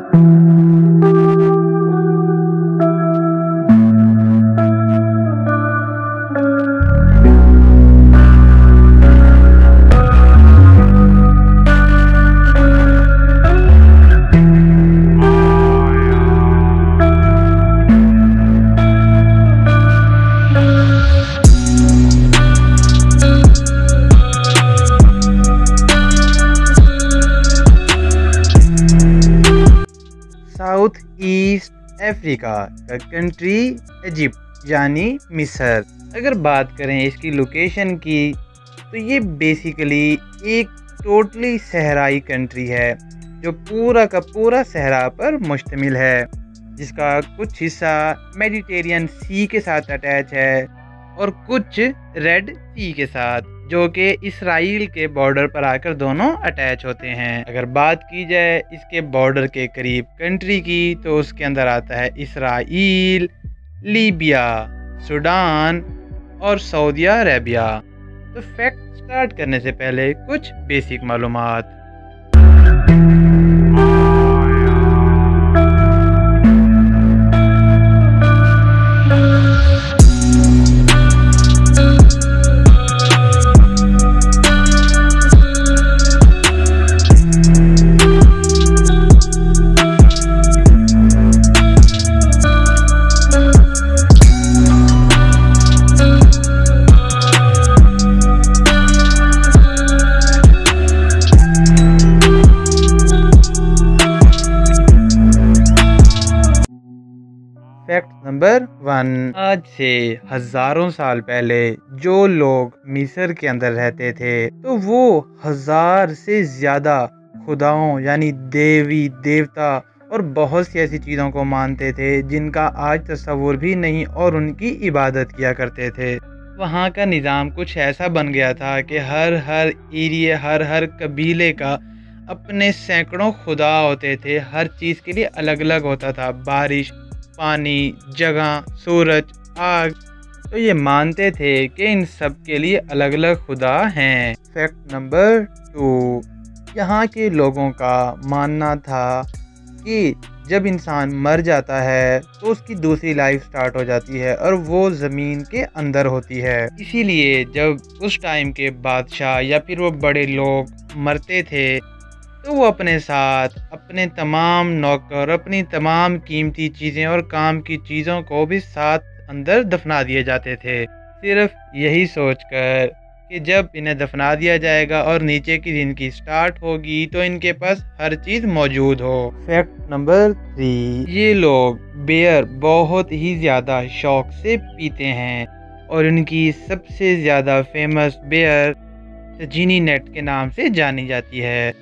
South east Africa का country Egypt यानी मिस्र। अगर बात करें इसकी लोकेशन की तो ये बेसिकली एक टोटली सहराई कंट्री है जो पूरा का पूरा सहरा पर मुश्तमिल है, जिसका कुछ हिस्सा मेडिटेरियन सी के साथ अटैच है और कुछ रेड सी के साथ, जो कि इसराइल के बॉर्डर पर आकर दोनों अटैच होते हैं। अगर बात की जाए इसके बॉर्डर के करीब कंट्री की तो उसके अंदर आता है इसराइल, लीबिया, सूडान और सऊदी अरेबिया। तो फैक्ट स्टार्ट करने से पहले कुछ बेसिक मालूमात। फैक्ट नंबर 1, आज से हजारों साल पहले जो लोग मिस्र के अंदर रहते थे तो वो 1000 से ज्यादा खुदाओं यानी देवी देवता और बहुत सी ऐसी चीज़ों को मानते थे जिनका आज तस्वुर भी नहीं, और उनकी इबादत किया करते थे। वहाँ का निज़ाम कुछ ऐसा बन गया था कि हर एरिया हर कबीले का अपने सैकड़ों खुदा होते थे। हर चीज़ के लिए अलग अलग होता था, बारिश, पानी, जगह, सूरज, आग। तो ये मानते थे कि इन सब के लिए अलग अलग खुदा हैं। फैक्ट नंबर 2, यहाँ के लोगों का मानना था कि जब इंसान मर जाता है तो उसकी दूसरी लाइफ स्टार्ट हो जाती है और वो ज़मीन के अंदर होती है। इसीलिए जब उस टाइम के बादशाह या फिर वो बड़े लोग मरते थे तो वो अपने साथ अपने तमाम नौकर, अपनी तमाम कीमती चीज़ें और काम की चीज़ों को भी साथ अंदर दफना दिए जाते थे, सिर्फ यही सोचकर कि जब इन्हें दफना दिया जाएगा और नीचे की ज़िंदगी स्टार्ट होगी तो इनके पास हर चीज़ मौजूद हो। फैक्ट नंबर 3, ये लोग बियर बहुत ही ज़्यादा शौक से पीते हैं और इनकी सबसे ज़्यादा फेमस बियर तजीनी नेट के नाम से जानी जाती है।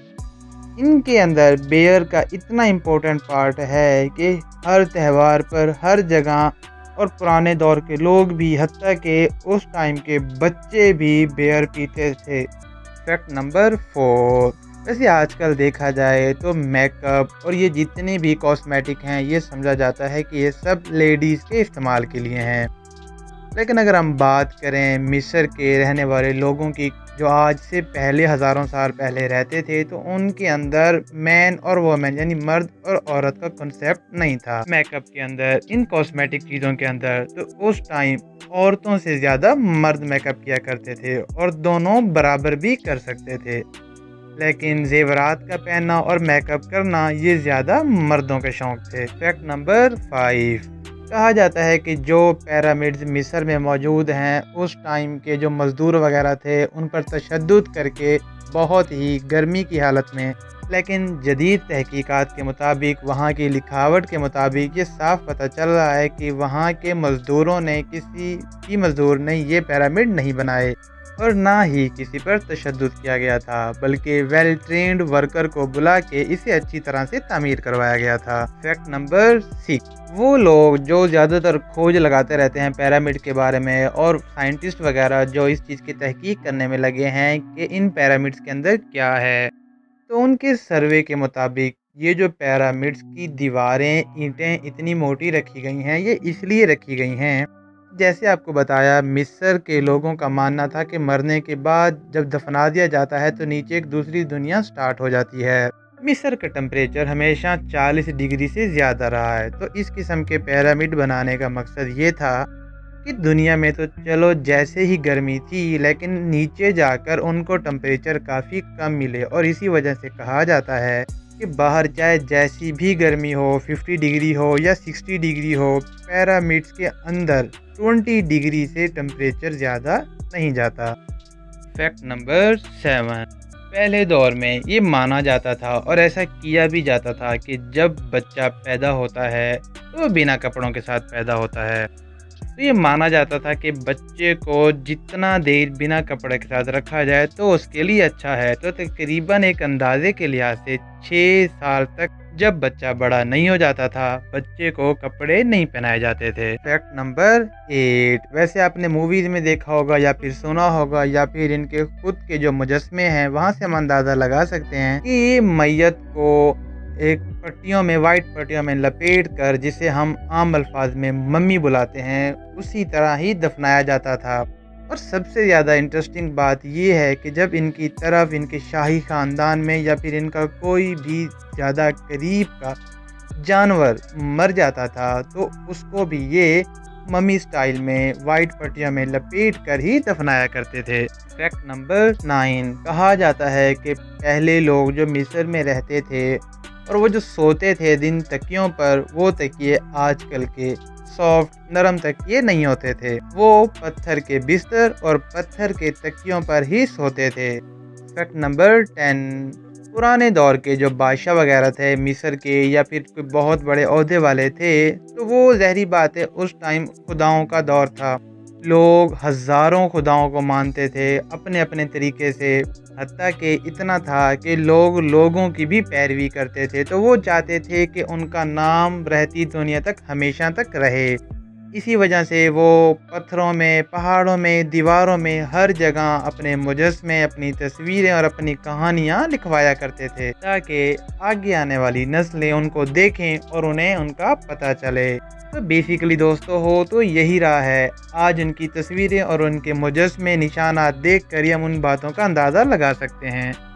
इनके अंदर बियर का इतना इम्पोर्टेंट पार्ट है कि हर त्यौहार पर हर जगह, और पुराने दौर के लोग भी, हत्ता के उस टाइम के बच्चे भी बियर पीते थे। फैक्ट नंबर 4, वैसे आजकल देखा जाए तो मेकअप और ये जितने भी कॉस्मेटिक हैं ये समझा जाता है कि ये सब लेडीज़ के इस्तेमाल के लिए हैं। लेकिन अगर हम बात करें मिस्र के रहने वाले लोगों की जो आज से पहले हज़ारों साल पहले रहते थे, तो उनके अंदर मैन और वोमेन यानी मर्द और औरत का कॉन्सेप्ट नहीं था मेकअप के अंदर, इन कॉस्मेटिक चीज़ों के अंदर। तो उस टाइम औरतों से ज़्यादा मर्द मेकअप किया करते थे और दोनों बराबर भी कर सकते थे, लेकिन जेवरात का पहनना और मेकअप करना ये ज़्यादा मर्दों के शौक थे। फैक्ट नंबर 5, कहा जाता है कि जो पिरामिड्स मिस्र में मौजूद हैं उस टाइम के जो मज़दूर वगैरह थे उन पर तशद्दुद करके बहुत ही गर्मी की हालत में, लेकिन जदीद तहकीकात के मुताबिक, वहाँ की लिखावट के मुताबिक ये साफ पता चल रहा है कि वहाँ के मज़दूरों ने, किसी भी मज़दूर ने ये पिरामिड नहीं बनाए और ना ही किसी पर तशद्दुद किया गया था, बल्कि वेल ट्रेंड वर्कर को बुला के इसे अच्छी तरह से तामीर करवाया गया था। फैक्ट नंबर 6, वो लोग जो ज़्यादातर खोज लगाते रहते हैं पिरामिड के बारे में, और साइंटिस्ट वगैरह जो इस चीज़ की तहकीक करने में लगे हैं कि इन पिरामिड्स के अंदर क्या है, तो उनके सर्वे के मुताबिक ये जो पिरामिड्स की दीवारें, ईंटें इतनी मोटी रखी गई हैं, ये इसलिए रखी गई हैं, जैसे आपको बताया मिस्र के लोगों का मानना था कि मरने के बाद जब दफना दिया जाता है तो नीचे एक दूसरी दुनिया स्टार्ट हो जाती है। मिस्र का टेम्परेचर हमेशा 40 डिग्री से ज़्यादा रहा है। तो इस किस्म के पिरामिड बनाने का मकसद ये था कि दुनिया में तो चलो जैसे ही गर्मी थी, लेकिन नीचे जाकर उनको टेम्परेचर काफ़ी कम मिले। और इसी वजह से कहा जाता है कि बाहर चाहे जैसी भी गर्मी हो, 50 डिग्री हो या 60 डिग्री हो, पिरामिड्स के अंदर 20 डिग्री से टेम्परेचर ज़्यादा नहीं जाता। फैक्ट नंबर 7, पहले दौर में ये माना जाता था और ऐसा किया भी जाता था कि जब बच्चा पैदा होता है तो वो बिना कपड़ों के साथ पैदा होता है। तो ये माना जाता था कि बच्चे को जितना देर बिना कपड़े के साथ रखा जाए तो उसके लिए अच्छा है। तो तकरीबन एक अंदाजे के लिहाज से 6 साल तक जब बच्चा बड़ा नहीं हो जाता था, बच्चे को कपड़े नहीं पहनाए जाते थे। फैक्ट नंबर 8, वैसे आपने मूवीज में देखा होगा या फिर सुना होगा या फिर इनके खुद के जो मुजस्मे हैं वहाँ से हम अंदाज़ा लगा सकते हैं कि ये मैयत को एक पट्टियों में, वाइट पट्टियों में लपेट कर, जिसे हम आम अल्फाज में मम्मी बुलाते हैं, उसी तरह ही दफनाया जाता था। और सबसे ज़्यादा इंटरेस्टिंग बात ये है कि जब इनकी तरफ इनके शाही ख़ानदान में या फिर इनका कोई भी ज़्यादा करीब का जानवर मर जाता था तो उसको भी ये मम्मी स्टाइल में वाइट पट्टियों में लपेट कर ही दफनाया करते थे। फैक्ट नंबर 9, कहा जाता है कि पहले लोग जो मिस्र में रहते थे और वो जो सोते थे दिन तकियों पर, वो तकिए आजकल के सॉफ्ट नरम तकिए नहीं होते थे। वो पत्थर के बिस्तर और पत्थर के तकियों पर ही सोते थे। फैक्ट नंबर 10, पुराने दौर के जो बादशाह वगैरह थे मिस्र के या फिर कोई बहुत बड़े ओहदे वाले थे, तो वो ज़ाहिरी बात है उस टाइम खुदाओं का दौर था। लोग हज़ारों खुदाओं को मानते थे अपने अपने तरीके से, हत्ता कि इतना था कि लोग लोगों की भी पैरवी करते थे। तो वो चाहते थे कि उनका नाम रहती दुनिया तक हमेशा तक रहे। इसी वजह से वो पत्थरों में, पहाड़ों में, दीवारों में, हर जगह अपने मुजस्मे, अपनी तस्वीरें और अपनी कहानियाँ लिखवाया करते थे ताकि आगे आने वाली नस्लें उनको देखें और उन्हें उनका पता चले। तो बेसिकली दोस्तों हो तो यही रहा है, आज उनकी तस्वीरें और उनके मुजस्मे, निशानात देख कर ही हम उन बातों का अंदाज़ा लगा सकते हैं।